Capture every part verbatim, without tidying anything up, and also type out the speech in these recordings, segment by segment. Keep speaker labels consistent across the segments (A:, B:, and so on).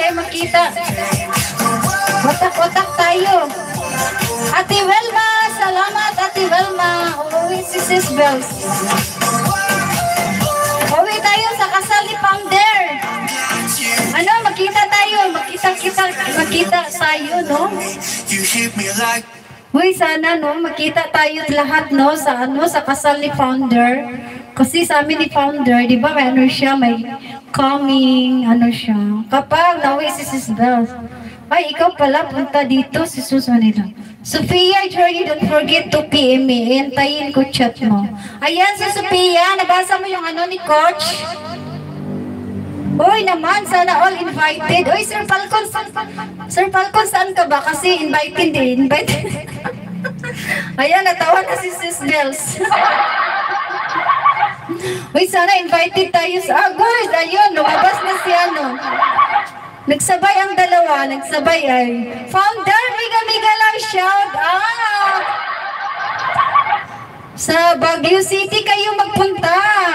A: tayo makita. Watak-watak tayo. Ate Welma, salamat Ate Welma. Uuwi si Sis Bells. Uwi tayo sa kasal ni Founder. Ano, makita tayo. Makita-kita, makita tayo, no? Uy, sana, no? Makita tayo lahat, no? Sa, ano, sa kasal ni Founder. Kasi sa amin ni Founder, di ba, may ano siya, may coming, ano siya. Kapag nauwi si Sis Bells, ay, ikaw pala, punta dito, si Sus Manila. Sophia, Jordy, don't forget to P M me. Hintayin ko chat mo. Ayan, si Sophia, nabasa mo yung ano ni Coach? Uy, naman, sana all invited. Uy, Sir Falcon, Sir Falcon, saan ka ba? Kasi invited eh, invited. Ayan, natawa na si Sis Bells. Uy, sana invited tayo sa... Ah, good, ayun, lumabas na si ano. Nagsabay ang dalawa, nagsabay ay. Founder, miga-miga lang shout out. Sa Baguio City kayo magpunta.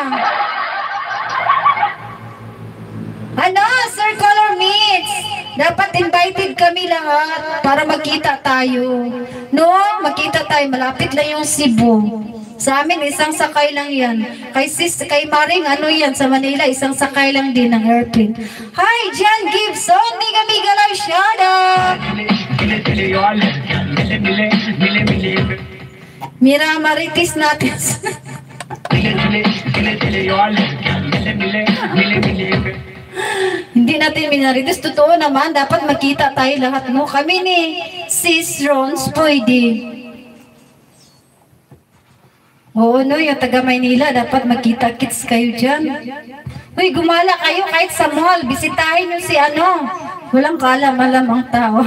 A: Ano, Sir Color Meets. Dapat invited kami lahat para magkita tayo. No, magkita tayo. Malapit lang yung Cebu. Sa amin, isang sakay lang yan. Kay sis, kay Maring, ano yan, sa Manila, isang sakay lang din ng airplane. Hi, John Gibson! Miga-miga lang, shout out! Mira, maritis natin. Hindi natin minaritis. Totoo naman, dapat makita tayo lahat. No? Kami ni Sis Rons, pwede. Oo, no, yung taga Maynila, dapat magkita-kits kayo dyan. Uy, gumala kayo kahit sa mall. Bisitahin nyo si ano. Walang kalam-alam ang tao.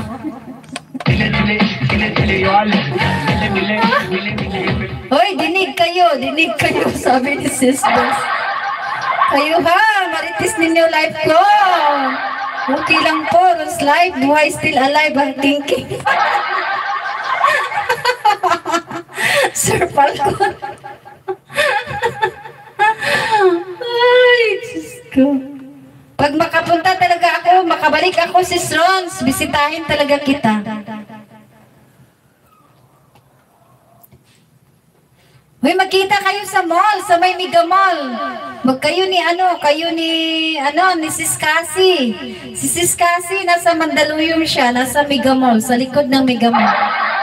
A: Uy, dinig kayo, dinig kayo, sabi ni Sisters. Kayo ha, maritis ninyo life ko. Okay lang po, Rose life, buhay still alive ang thinking. Sir Falcon. Ay, Diyos ko. Pag makapunta talaga ako, makabalik ako si Rons, bisitahin talaga kita. Uy, magkita kayo sa mall, sa may Mega Mall. Magkayo ni ano, kayo ni, ano, ni Sis Cassie. Si Sis Cassie, nasa Mandaluyong siya, nasa Mega Mall, sa likod ng Mega Mall.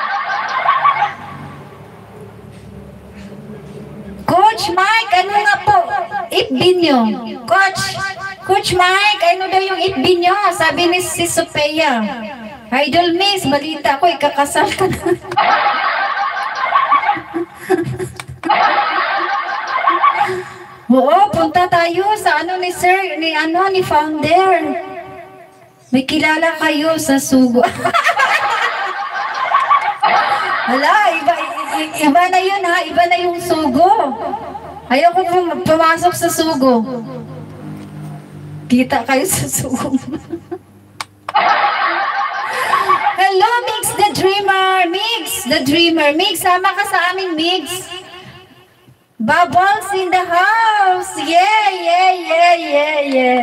A: Coach Mike, ano nga po? Itbin nyo. Coach, Coach Mike, ano daw yung itbin nyo? Sabi ni si Sophia. Idol Miss, balita ko, ikakasal ka na. Oo, punta tayo sa ano ni Sir, ni ano, ni Founder. May kilala kayo sa Sugo. Hala, iba, iba na yun ha, iba na yung Sugo. Ayoko pum pumasok sa Sugo. Kita kayo sa Sugo. Hello, Mix the Dreamer. Mix the Dreamer. Mix, sama ka sa aming Mix. Bubbles in the house. Yeah, yeah, yeah, yeah, yeah.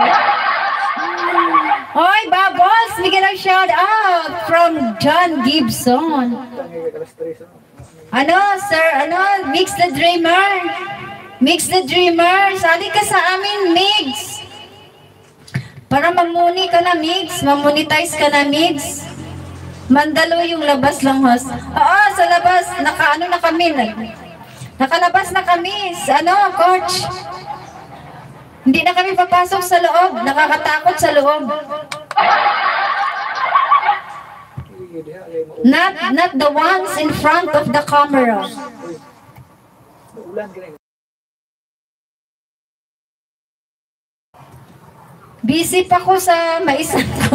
A: Hoy, Bubbles, bigyan ng shout out from John Gibson. Ano, sir, ano, Mix the Dreamer. Mix the Dreamer. Sali ka sa amin, Mix. Para mamuni ka na, Mix. Mamonetize ka na, Mix. Mandalo yung labas lang, host. Oo, sa labas, naka-ano na kami. Nakalabas na kami. Ano, Coach? Hindi na kami papasok sa loob. Nakakatakot sa loob. Not, not the ones in front of the camera. Busy pa ko sa maisan ko.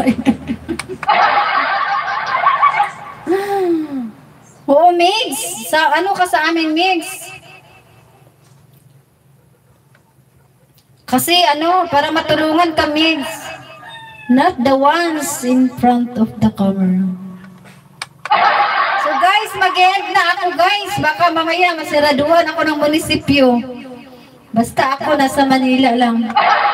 A: Oo, Migs. Sa, ano ka sa amin, Migs? Kasi ano, para matulungan ka, Migs. Not the ones in front of the camera. So guys, mag-end na ako, guys. Baka mamaya masiraduhan ako ng munisipyo. Basta ako nasa Manila lang.